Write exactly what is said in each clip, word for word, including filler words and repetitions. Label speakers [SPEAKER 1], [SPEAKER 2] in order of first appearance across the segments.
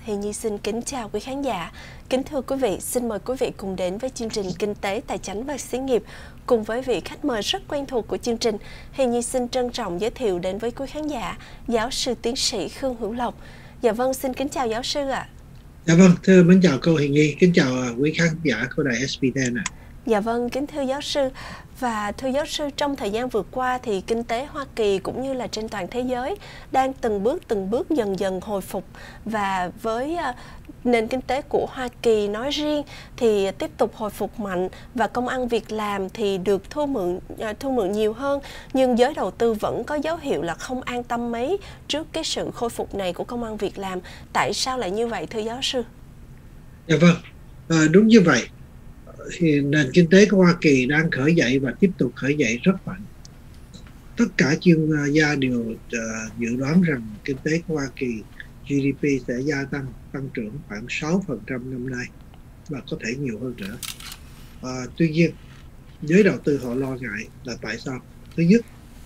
[SPEAKER 1] Thì Nhi xin kính chào quý khán giả. Kính thưa quý vị, xin mời quý vị cùng đến với chương trình Kinh tế, Tài chánh và Xí nghiệp cùng với vị khách mời rất quen thuộc của chương trình. Thì Nhi xin trân trọng giới thiệu đến với quý khán giả giáo sư tiến sĩ Khương Hữu Lộc. Dạ vâng, xin kính chào giáo sư ạ. À.
[SPEAKER 2] Dạ vâng, thưa mến chào cô Hiền Nhi, kính chào quý khán giả của đài ét bê en ạ.
[SPEAKER 1] Dạ vâng, kính thưa giáo sư. Và thưa giáo sư, trong thời gian vừa qua thì kinh tế Hoa Kỳ cũng như là trên toàn thế giới đang từng bước từng bước dần dần hồi phục, và với uh, nền kinh tế của Hoa Kỳ nói riêng thì tiếp tục hồi phục mạnh và công ăn việc làm thì được thu mượn uh, thu mượn nhiều hơn, nhưng giới đầu tư vẫn có dấu hiệu là không an tâm mấy trước cái sự khôi phục này của công ăn việc làm. Tại sao lại như vậy thưa giáo sư?
[SPEAKER 2] Dạ vâng, à, đúng như vậy. Thì nền kinh tế của Hoa Kỳ đang khởi dậy và tiếp tục khởi dậy rất mạnh. Tất cả chuyên gia đều uh, dự đoán rằng kinh tế của Hoa Kỳ giê đê pê sẽ gia tăng, tăng trưởng khoảng sáu phần trăm năm nay và có thể nhiều hơn nữa. Uh, tuy nhiên, giới đầu tư họ lo ngại là tại sao? Thứ nhất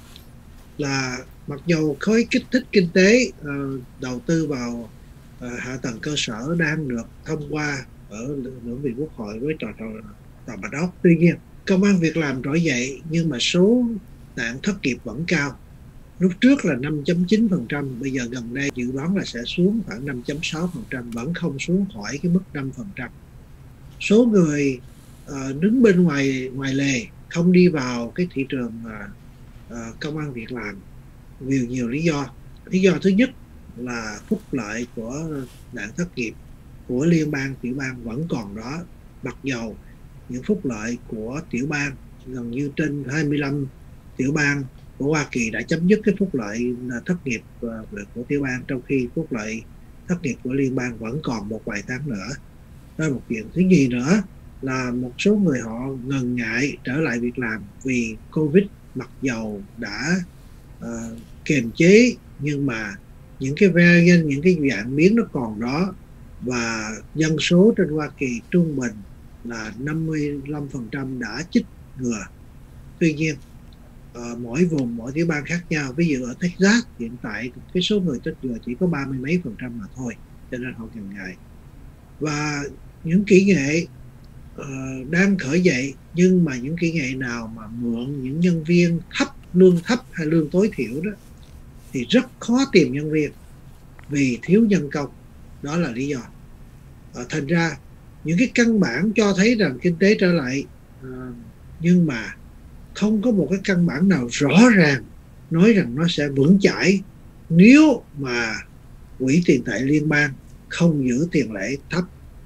[SPEAKER 2] là mặc dù khối kích thích kinh tế uh, đầu tư vào uh, hạ tầng cơ sở đang được thông qua ở lưỡng viện quốc hội với tòa tòa tòa Bạch Ốc, tuy nhiên công ăn việc làm trỗi dậy nhưng mà số nạn thất nghiệp vẫn cao. Lúc trước là năm phẩy chín phần trăm, bây giờ gần đây dự đoán là sẽ xuống khoảng năm phẩy sáu phần trăm, vẫn không xuống khỏi cái mức năm phần trăm. Số người uh, đứng bên ngoài ngoài lề không đi vào cái thị trường uh, uh, công ăn việc làm vì nhiều lý do. Lý do thứ nhất là phúc lợi của nạn thất nghiệp của liên bang, tiểu bang vẫn còn đó, mặc dầu những phúc lợi của tiểu bang gần như trên hai mươi lăm tiểu bang của Hoa Kỳ đã chấm dứt cái phúc lợi thất nghiệp của tiểu bang, trong khi phúc lợi thất nghiệp của liên bang vẫn còn một vài tháng nữa. Đó là một chuyện. Thứ gì nữa là một số người họ ngần ngại trở lại việc làm vì Covid, mặc dầu đã uh, kiềm chế, nhưng mà những cái variant, những cái dạng biến nó còn đó, và dân số trên Hoa Kỳ trung bình là năm mươi lăm phần trăm đã chích ngừa. Tuy nhiên uh, mỗi vùng, mỗi tiểu bang khác nhau. Ví dụ ở Texas hiện tại cái số người chích ngừa chỉ có ba mươi mấy phần trăm mà thôi, cho nên họ ngần ngại. Và những kỹ nghệ uh, đang khởi dậy, nhưng mà những kỹ nghệ nào mà mượn những nhân viên thấp, lương thấp hay lương tối thiểu đó thì rất khó tìm nhân viên vì thiếu nhân công. Đó là lý do. À, thành ra những cái căn bản cho thấy rằng kinh tế trở lại, à, nhưng mà không có một cái căn bản nào rõ ràng nói rằng nó sẽ vững chãi nếu mà quỹ tiền tệ liên bang không giữ tiền lệ thấp.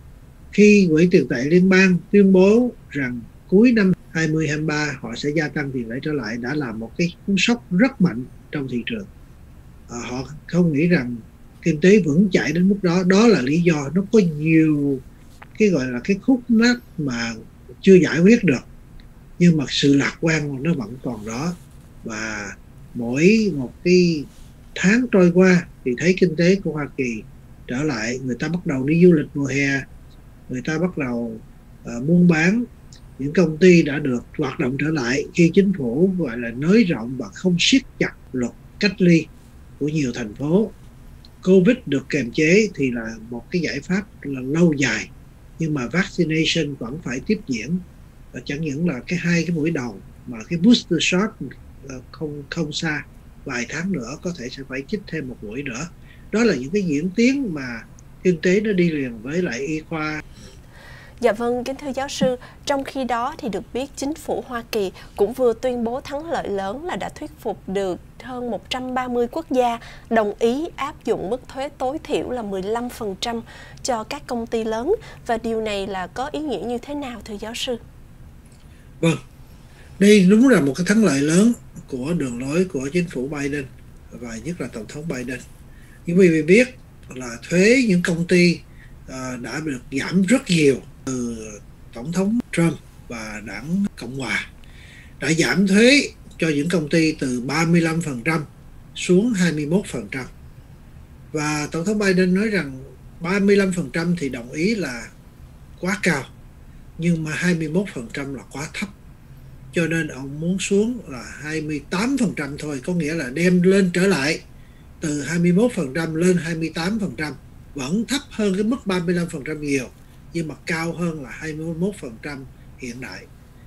[SPEAKER 2] Khi quỹ tiền tệ liên bang tuyên bố rằng cuối năm hai không hai ba họ sẽ gia tăng tiền lệ trở lại, đã là một cái cú sốc rất mạnh trong thị trường. À, họ không nghĩ rằng kinh tế vững chãi đến mức đó. Đó là lý do nó có nhiều cái gọi là cái khúc mắc mà chưa giải quyết được, nhưng mà sự lạc quan nó vẫn còn đó. Và mỗi một cái tháng trôi qua thì thấy kinh tế của Hoa Kỳ trở lại, người ta bắt đầu đi du lịch mùa hè, người ta bắt đầu uh, buôn bán, những công ty đã được hoạt động trở lại khi chính phủ gọi là nới rộng và không siết chặt luật cách ly của nhiều thành phố. Covid được kiềm chế thì là một cái giải pháp là lâu dài, nhưng mà vaccination vẫn phải tiếp diễn, và chẳng những là cái hai cái mũi đầu mà cái booster shot không không xa, vài tháng nữa có thể sẽ phải chích thêm một mũi nữa. Đó là những cái diễn tiến mà kinh tế nó đi liền với lại y khoa.
[SPEAKER 1] Dạ vâng, kính thưa giáo sư, trong khi đó thì được biết chính phủ Hoa Kỳ cũng vừa tuyên bố thắng lợi lớn là đã thuyết phục được hơn một trăm ba mươi quốc gia đồng ý áp dụng mức thuế tối thiểu là mười lăm phần trăm cho các công ty lớn. Và điều này là có ý nghĩa như thế nào thưa giáo sư?
[SPEAKER 2] Vâng, đây đúng là một cái thắng lợi lớn của đường lối của chính phủ Biden và nhất là Tổng thống Biden. Nhưng quý vị biết là thuế những công ty uh, đã được giảm rất nhiều từ Tổng thống Trump và đảng Cộng hòa, đã giảm thuế cho những công ty từ ba mươi lăm phần trăm xuống hai mươi mốt phần trăm. Và Tổng thống Biden nói rằng ba mươi lăm phần trăm thì đồng ý là quá cao, nhưng mà hai mươi mốt phần trăm là quá thấp. Cho nên ông muốn xuống là hai mươi tám phần trăm thôi, có nghĩa là đem lên trở lại từ hai mươi mốt phần trăm lên hai mươi tám phần trăm. vẫn thấp hơn cái mức ba mươi lăm phần trăm nhiều, nhưng mà cao hơn là hai mươi mốt phần trăm hiện tại.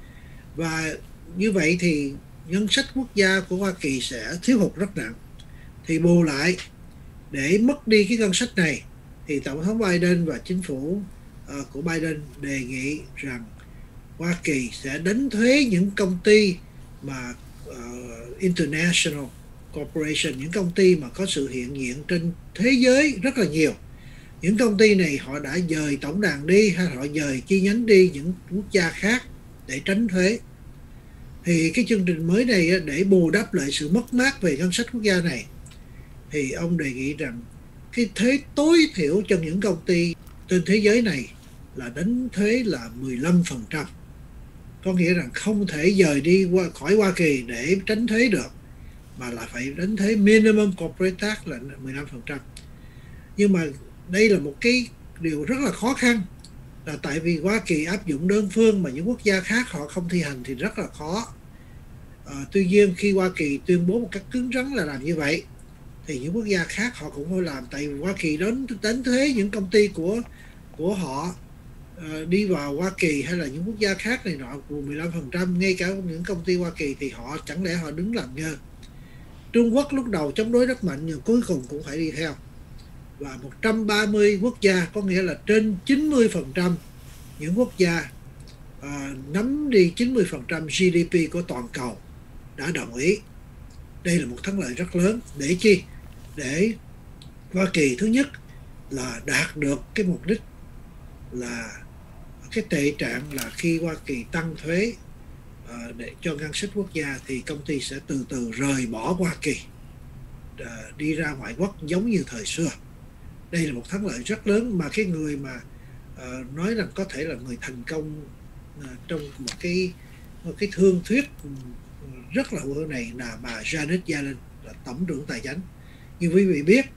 [SPEAKER 2] Và như vậy thì ngân sách quốc gia của Hoa Kỳ sẽ thiếu hụt rất nặng. Thì bù lại, để mất đi cái ngân sách này, thì Tổng thống Biden và chính phủ uh, của Biden đề nghị rằng Hoa Kỳ sẽ đánh thuế những công ty mà uh, international corporation, những công ty mà có sự hiện diện trên thế giới rất là nhiều. Những công ty này họ đã dời tổng đàn đi, hay họ dời chi nhánh đi những quốc gia khác để tránh thuế. Thì cái chương trình mới này để bù đắp lại sự mất mát về ngân sách quốc gia này, thì ông đề nghị rằng cái thuế tối thiểu cho những công ty trên thế giới này là đánh thuế là mười lăm phần trăm. Có nghĩa rằng không thể dời đi qua khỏi Hoa Kỳ để tránh thuế được, mà là phải đánh thuế minimum corporate tax là mười lăm phần trăm. Nhưng mà đây là một cái điều rất là khó khăn, là tại vì Hoa Kỳ áp dụng đơn phương mà những quốc gia khác họ không thi hành thì rất là khó. À, tuy nhiên khi Hoa Kỳ tuyên bố một cách cứng rắn là làm như vậy, thì những quốc gia khác họ cũng phải làm, tại vì Hoa Kỳ đánh đánh thuế những công ty của của họ uh, đi vào Hoa Kỳ hay là những quốc gia khác này nọ của mười lăm phần trăm. Ngay cả những công ty Hoa Kỳ thì họ chẳng lẽ họ đứng làm ngơ. Trung Quốc lúc đầu chống đối rất mạnh nhưng cuối cùng cũng phải đi theo. Và một trăm ba mươi quốc gia, có nghĩa là trên chín mươi phần trăm những quốc gia uh, nắm đi chín mươi phần trăm giê đê pê của toàn cầu đã đồng ý. Đây là một thắng lợi rất lớn. Để chi? Để Hoa Kỳ thứ nhất là đạt được cái mục đích là cái tệ trạng là khi Hoa Kỳ tăng thuế uh, để cho ngân sách quốc gia thì công ty sẽ từ từ rời bỏ Hoa Kỳ, uh, đi ra ngoại quốc giống như thời xưa. Đây là một thắng lợi rất lớn mà cái người mà uh, nói rằng có thể là người thành công uh, trong một cái một cái thương thuyết rất là bữa này là bà Janet Yellen, là tổng trưởng tài chính. Như quý vị biết,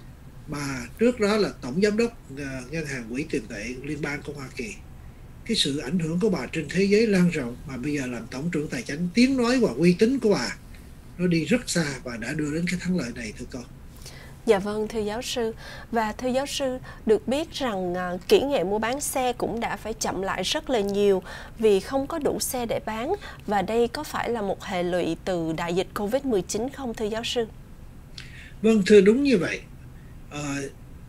[SPEAKER 2] mà trước đó là tổng giám đốc uh, ngân hàng quỹ tiền tệ liên bang của Hoa Kỳ. Cái sự ảnh hưởng của bà trên thế giới lan rộng, mà bây giờ làm tổng trưởng tài chính, tiếng nói và uy tín của bà nó đi rất xa và đã đưa đến cái thắng lợi này, thưa con.
[SPEAKER 1] Dạ vâng, thưa giáo sư. Và thưa giáo sư, được biết rằng uh, kỹ nghệ mua bán xe cũng đã phải chậm lại rất là nhiều vì không có đủ xe để bán. Và đây có phải là một hệ lụy từ đại dịch Covid mười chín không, thưa giáo sư?
[SPEAKER 2] Vâng, thưa đúng như vậy. Uh,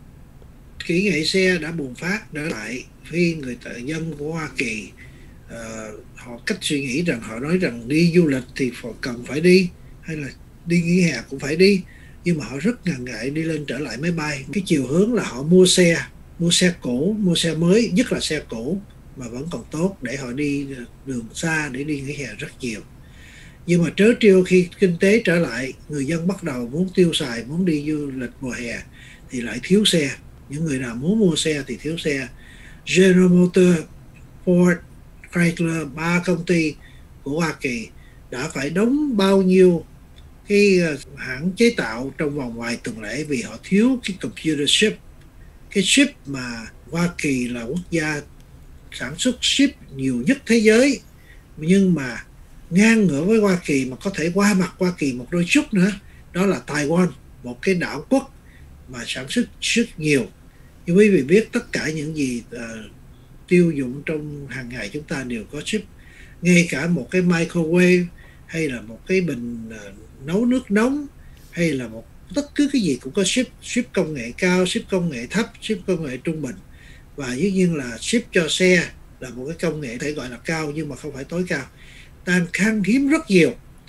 [SPEAKER 2] kỹ nghệ xe đã bùng phát trở lại khi người dân của Hoa Kỳ uh, họ cách suy nghĩ rằng họ nói rằng đi du lịch thì cần phải đi, hay là đi nghỉ hè cũng phải đi, nhưng mà họ rất ngần ngại đi lên trở lại máy bay. Cái chiều hướng là họ mua xe, mua xe cũ, mua xe mới, nhất là xe cũ mà vẫn còn tốt để họ đi đường xa, để đi nghỉ hè rất nhiều. Nhưng mà trớ trêu khi kinh tế trở lại, người dân bắt đầu muốn tiêu xài, muốn đi du lịch mùa hè thì lại thiếu xe. Những người nào muốn mua xe thì thiếu xe. General Motors, Ford, Chrysler, ba công ty của Hoa Kỳ đã phải đóng bao nhiêu cái hãng chế tạo trong vòng vài tuần lễ vì họ thiếu cái computer chip. Cái chip mà Hoa Kỳ là quốc gia sản xuất chip nhiều nhất thế giới, nhưng mà ngang ngửa với Hoa Kỳ mà có thể qua mặt Hoa Kỳ một đôi chút nữa, đó là Taiwan, một cái đảo quốc mà sản xuất rất nhiều. Như quý vị biết, tất cả những gì uh, tiêu dụng trong hàng ngày chúng ta đều có chip. Ngay cả một cái microwave, hay là một cái bình uh, nấu nước nóng, hay là một tất cứ cái gì cũng có chip. Chip công nghệ cao, chip công nghệ thấp, chip công nghệ trung bình. Và dĩ nhiên là chip cho xe là một cái công nghệ thể gọi là cao nhưng mà không phải tối cao, đang khan hiếm rất nhiều.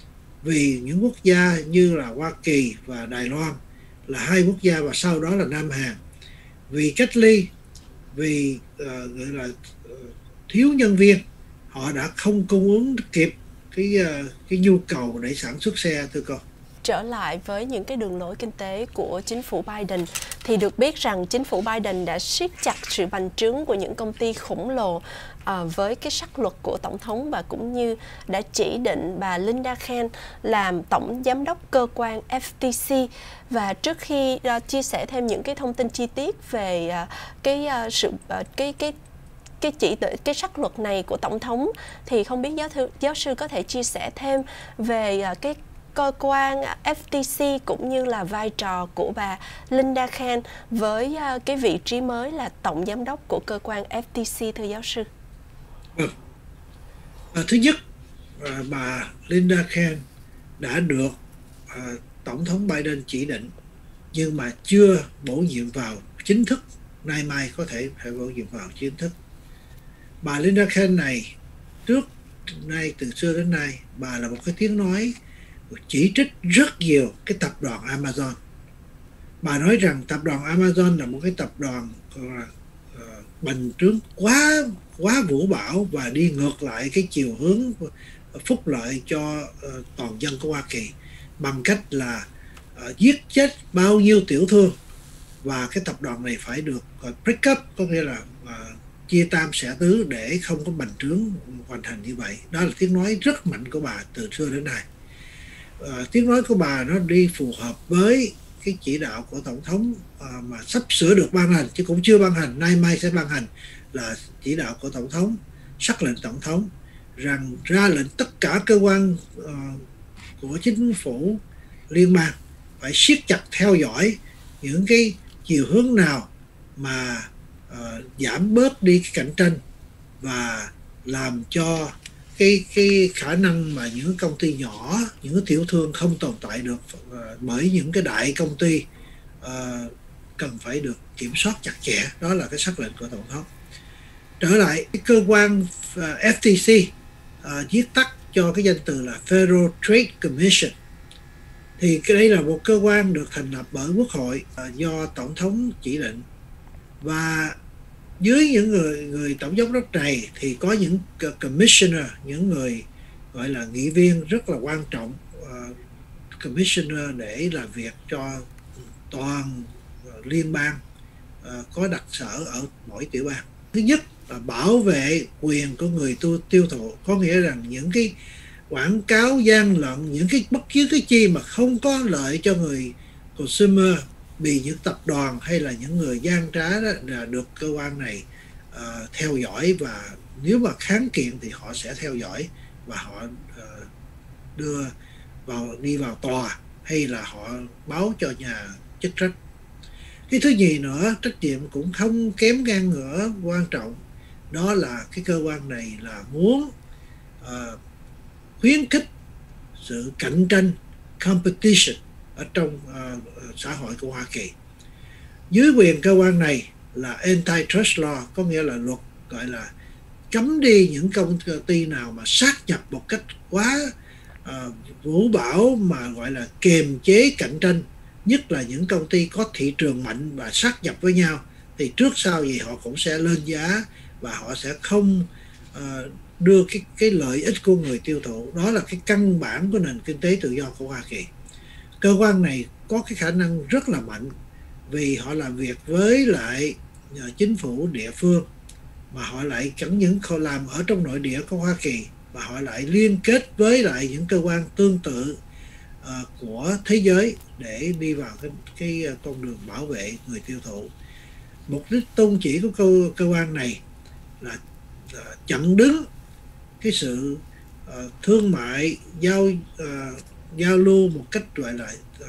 [SPEAKER 2] Vì những quốc gia như là Hoa Kỳ và Đài Loan là hai quốc gia, và sau đó là Nam Hàn, vì cách ly, vì uh, gọi là uh, thiếu nhân viên, họ đã không cung ứng kịp cái uh, cái nhu cầu để sản xuất xe, thưa con.
[SPEAKER 1] Trở lại với những cái đường lối kinh tế của chính phủ Biden, thì được biết rằng chính phủ Biden đã siết chặt sự bành trướng của những công ty khổng lồ à, với cái sắc luật của Tổng thống, và cũng như đã chỉ định bà Linda Kent làm Tổng Giám đốc cơ quan F T C. Và trước khi uh, chia sẻ thêm những cái thông tin chi tiết về uh, cái uh, sự uh, cái cái cái chỉ cái sắc luật này của Tổng thống, thì không biết giáo thư, giáo sư có thể chia sẻ thêm về uh, cái cơ quan ép tê xê cũng như là vai trò của bà Linda Khan với cái vị trí mới là tổng giám đốc của cơ quan ép tê xê, thưa giáo sư?
[SPEAKER 2] Vâng. À, thứ nhất, à, bà Linda Khan đã được à, Tổng thống Biden chỉ định nhưng mà chưa bổ nhiệm vào chính thức. Nay mai có thể phải bổ nhiệm vào chính thức. Bà Linda Khan này trước nay từ xưa đến nay bà là một cái tiếng nói chỉ trích rất nhiều cái tập đoàn Amazon. Bà nói rằng tập đoàn Amazon là một cái tập đoàn uh, bành trướng quá quá vũ bão và đi ngược lại cái chiều hướng phúc lợi cho uh, toàn dân của Hoa Kỳ bằng cách là uh, giết chết bao nhiêu tiểu thương, và cái tập đoàn này phải được uh, break up, có nghĩa là uh, chia tam xẻ tứ để không có bành trướng hoàn thành như vậy. Đó là tiếng nói rất mạnh của bà từ xưa đến nay. Uh, tiếng nói của bà nó đi phù hợp với cái chỉ đạo của tổng thống uh, mà sắp sửa được ban hành chứ cũng chưa ban hành, nay mai sẽ ban hành, là chỉ đạo của tổng thống, sắc lệnh tổng thống rằng ra lệnh tất cả cơ quan uh, của chính phủ liên bang phải siết chặt theo dõi những cái chiều hướng nào mà uh, giảm bớt đi cái cạnh tranh và làm cho cái cái khả năng mà những công ty nhỏ, những cái tiểu thương không tồn tại được uh, bởi những cái đại công ty uh, cần phải được kiểm soát chặt chẽ. Đó là cái sắc lệnh của tổng thống. Trở lại cái cơ quan uh, ép tê xê, uh, viết tắt cho cái danh từ là Federal Trade Commission, thì cái đây là một cơ quan được thành lập bởi Quốc hội uh, do tổng thống chỉ định, và dưới những người người tổng giám đốc này thì có những commissioner, những người gọi là nghị viên rất là quan trọng, uh, commissioner để làm việc cho toàn uh, liên bang uh, có đặc sở ở mỗi tiểu bang. Thứ nhất là bảo vệ quyền của người tu, tiêu thụ, có nghĩa rằng những cái quảng cáo gian lận, những cái bất cứ cái chi mà không có lợi cho người consumer bị những tập đoàn hay là những người gian trá đó là được cơ quan này uh, theo dõi, và nếu mà kháng kiện thì họ sẽ theo dõi và họ uh, đưa vào đi vào tòa hay là họ báo cho nhà chức trách. Cái thứ gì nữa, trách nhiệm cũng không kém ngang ngửa quan trọng, đó là cái cơ quan này là muốn uh, khuyến khích sự cạnh tranh, competition ở trong uh, xã hội của Hoa Kỳ. Dưới quyền cơ quan này là antitrust law, có nghĩa là luật gọi là cấm đi những công ty nào mà sát nhập một cách quá uh, vũ bão mà gọi là kiềm chế cạnh tranh, nhất là những công ty có thị trường mạnh và sát nhập với nhau thì trước sau gì họ cũng sẽ lên giá và họ sẽ không uh, đưa cái, cái lợi ích của người tiêu thụ. Đó là cái căn bản của nền kinh tế tự do của Hoa Kỳ. Cơ quan này có cái khả năng rất là mạnh vì họ làm việc với lại chính phủ địa phương, mà họ lại chẳng những không làm ở trong nội địa của Hoa Kỳ mà họ lại liên kết với lại những cơ quan tương tự uh, của thế giới để đi vào cái, cái con đường bảo vệ người tiêu thụ. Mục đích tôn chỉ của cơ, cơ quan này là uh, chặn đứng cái sự uh, thương mại giao uh, giao lưu một cách gọi là uh,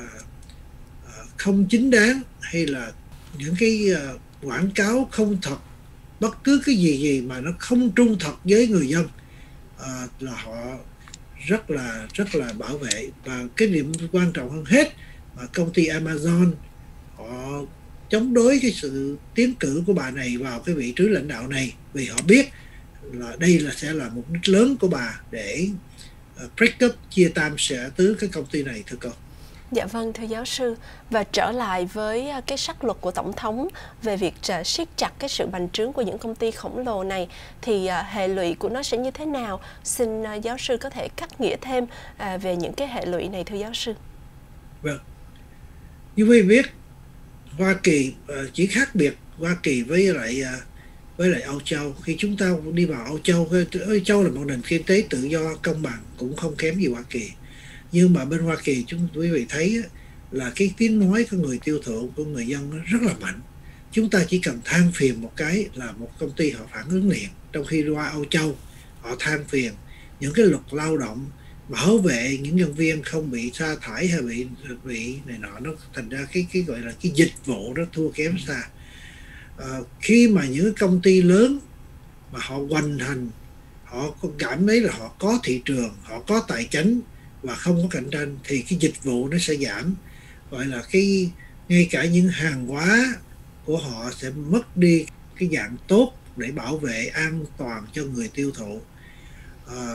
[SPEAKER 2] uh, không chính đáng, hay là những cái uh, quảng cáo không thật, bất cứ cái gì gì mà nó không trung thật với người dân uh, là họ rất là rất là bảo vệ. Và cái điểm quan trọng hơn hết mà công ty Amazon họ chống đối cái sự tiến cử của bà này vào cái vị trí lãnh đạo này, vì họ biết là đây là sẽ là mục đích lớn của bà để uh, break up, chia tam xẻ tứ cái công ty này, thưa cô.
[SPEAKER 1] Dạ vâng, thưa giáo sư. Và trở lại với cái sắc luật của Tổng thống về việc siết chặt cái sự bành trướng của những công ty khổng lồ này, thì hệ lụy của nó sẽ như thế nào? Xin giáo sư có thể cắt nghĩa thêm về những cái hệ lụy này, thưa giáo sư.
[SPEAKER 2] Vâng. Như quý vị biết, Hoa Kỳ chỉ khác biệt Hoa Kỳ với lại với lại Âu Châu. Khi chúng ta đi vào Âu Châu, Âu Châu là một nền kinh tế tự do công bằng, cũng không kém gì Hoa Kỳ. Nhưng mà bên Hoa Kỳ chúng quý vị thấy là cái tiếng nói của người tiêu thụ, của người dân nó rất là mạnh. Chúng ta chỉ cần than phiền một cái là một công ty họ phản ứng liền. Trong khi qua Âu Châu họ than phiền những cái luật lao động, bảo vệ những nhân viên không bị sa thải hay bị bị này nọ, nó thành ra cái cái gọi là cái dịch vụ đó thua kém xa. À, khi mà những công ty lớn mà họ hoành hành, họ cảm thấy là họ có thị trường, họ có tài chính và không có cạnh tranh, thì cái dịch vụ nó sẽ giảm, gọi là cái ngay cả những hàng hóa của họ sẽ mất đi cái dạng tốt để bảo vệ an toàn cho người tiêu thụ. À,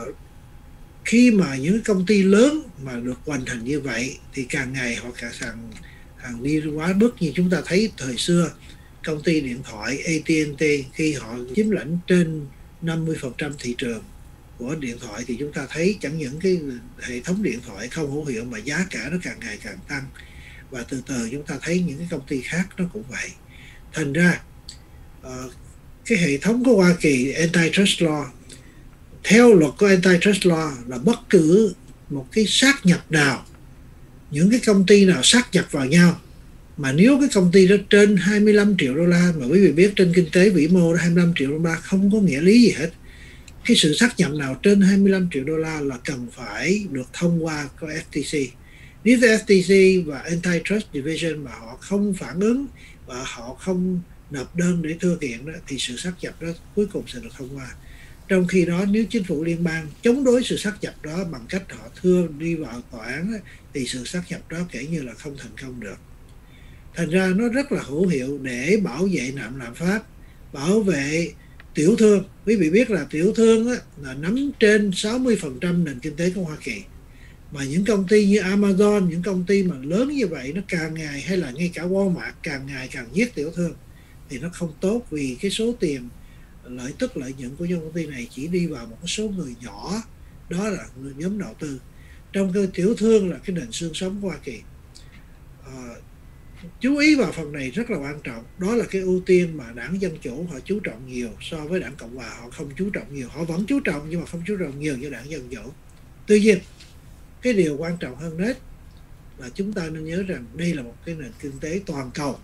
[SPEAKER 2] khi mà những công ty lớn mà được hoành hành như vậy thì càng ngày họ càng hàng, hàng đi quá mức. Như chúng ta thấy thời xưa công ty điện thoại A T and T khi họ chiếm lĩnh trên năm mươi phần trăm thị trường của điện thoại thì chúng ta thấy chẳng những cái hệ thống điện thoại không hữu hiệu mà giá cả nó càng ngày càng tăng, và từ từ chúng ta thấy những cái công ty khác nó cũng vậy. Thành ra uh, cái hệ thống của Hoa Kỳ antitrust law, theo luật của antitrust law là bất cứ một cái sát nhập nào, những cái công ty nào sát nhập vào nhau mà nếu cái công ty đó trên hai mươi lăm triệu đô la, mà quý vị biết trên kinh tế vĩ mô hai mươi lăm triệu đô la không có nghĩa lý gì hết. Cái sự sát nhập nào trên hai mươi lăm triệu đô la là cần phải được thông qua của F T C. Nếu F T C và Antitrust Division mà họ không phản ứng và họ không nộp đơn để thưa kiện đó, thì sự sát nhập đó cuối cùng sẽ được thông qua. Trong khi đó nếu chính phủ liên bang chống đối sự sát nhập đó bằng cách họ thưa đi vào tòa án đó, thì sự sát nhập đó kể như là không thành công được. Thành ra nó rất là hữu hiệu để bảo vệ nạm lạm phát, bảo vệ tiểu thương. Quý vị biết là tiểu thương á, là nắm trên sáu mươi phần trăm nền kinh tế của Hoa Kỳ. Mà những công ty như Amazon, những công ty mà lớn như vậy nó càng ngày, hay là ngay cả Walmart càng ngày càng giết tiểu thương, thì nó không tốt, vì cái số tiền lợi tức lợi nhuận của những công ty này chỉ đi vào một số người nhỏ, đó là người nhóm đầu tư. Trong cái tiểu thương là cái nền xương sống của Hoa Kỳ. À, chú ý vào phần này rất là quan trọng. Đó là cái ưu tiên mà đảng Dân Chủ họ chú trọng nhiều so với đảng Cộng Hòa họ không chú trọng nhiều. Họ vẫn chú trọng nhưng mà không chú trọng nhiều như đảng Dân Chủ. Tuy nhiên cái điều quan trọng hơn hết là chúng ta nên nhớ rằng đây là một cái nền kinh tế toàn cầu.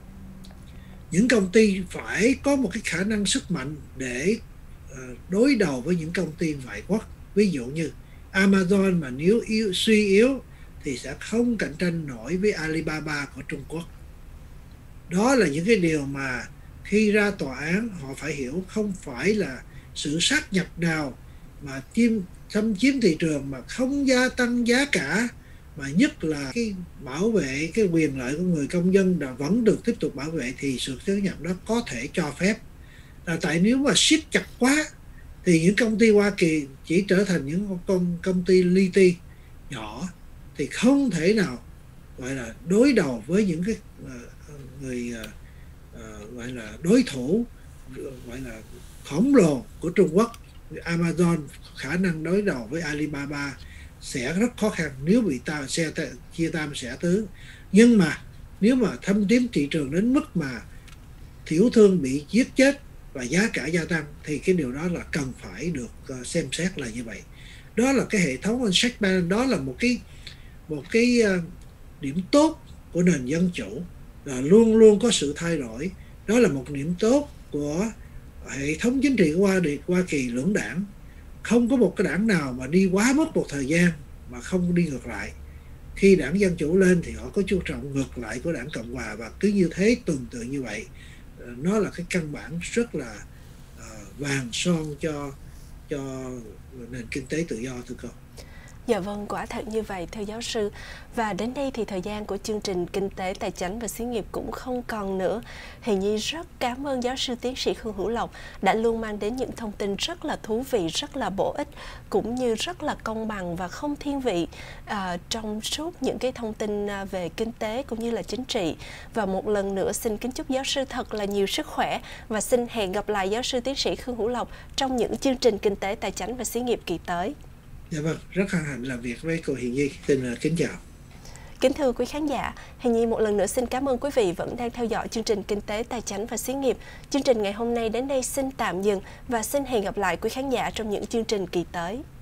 [SPEAKER 2] Những công ty phải có một cái khả năng sức mạnh để đối đầu với những công ty ngoại quốc. Ví dụ như Amazon mà nếu yếu, suy yếu thì sẽ không cạnh tranh nổi với Alibaba của Trung Quốc. Đó là những cái điều mà khi ra tòa án họ phải hiểu, không phải là sự sát nhập nào mà chiếm, xâm chiếm thị trường mà không gia tăng giá cả, mà nhất là cái bảo vệ cái quyền lợi của người công dân đã vẫn được tiếp tục bảo vệ, thì sự sát nhập đó có thể cho phép. Là tại nếu mà siết chặt quá thì những công ty Hoa Kỳ chỉ trở thành những con công ty li ti nhỏ, thì không thể nào gọi là đối đầu với những cái uh, người uh, uh, gọi là đối thủ gọi là khổng lồ của Trung Quốc. Amazon khả năng đối đầu với Alibaba sẽ rất khó khăn nếu bị ta xe chia tam xẻ tứ. Nhưng mà nếu mà thâm tiếm thị trường đến mức mà tiểu thương bị giết chết và giá cả gia tăng, thì cái điều đó là cần phải được uh, xem xét là như vậy. Đó là cái hệ thống check balance, đó là một cái một cái uh, điểm tốt của nền dân chủ, là luôn luôn có sự thay đổi. Đó là một điểm tốt của hệ thống chính trị của Hoa, Hoa Kỳ lưỡng đảng. Không có một cái đảng nào mà đi quá mất một thời gian mà không đi ngược lại. Khi đảng Dân Chủ lên thì họ có chú trọng ngược lại của đảng Cộng Hòa, và cứ như thế tuần tự như vậy. Nó là cái căn bản rất là uh, vàng son cho cho nền kinh tế tự do, thưa cô.
[SPEAKER 1] Dạ vâng, quả thật như vậy thưa giáo sư. Và đến đây thì thời gian của chương trình Kinh tế, Tài chính và Xí nghiệp cũng không còn nữa. Huyền Nhi rất cảm ơn giáo sư tiến sĩ Khương Hữu Lộc đã luôn mang đến những thông tin rất là thú vị, rất là bổ ích, cũng như rất là công bằng và không thiên vị à, trong suốt những cái thông tin về kinh tế cũng như là chính trị. Và một lần nữa xin kính chúc giáo sư thật là nhiều sức khỏe, và xin hẹn gặp lại giáo sư tiến sĩ Khương Hữu Lộc trong những chương trình Kinh tế, Tài chính và Xí nghiệp kỳ tới.
[SPEAKER 2] Dạ vâng, rất hân hạnh làm việc với cô Huyền Nhi. Xin kính chào.
[SPEAKER 1] Kính thưa quý khán giả, Huyền Nhi một lần nữa xin cảm ơn quý vị vẫn đang theo dõi chương trình Kinh tế, Tài chính và Xí nghiệp. Chương trình ngày hôm nay đến đây xin tạm dừng và xin hẹn gặp lại quý khán giả trong những chương trình kỳ tới.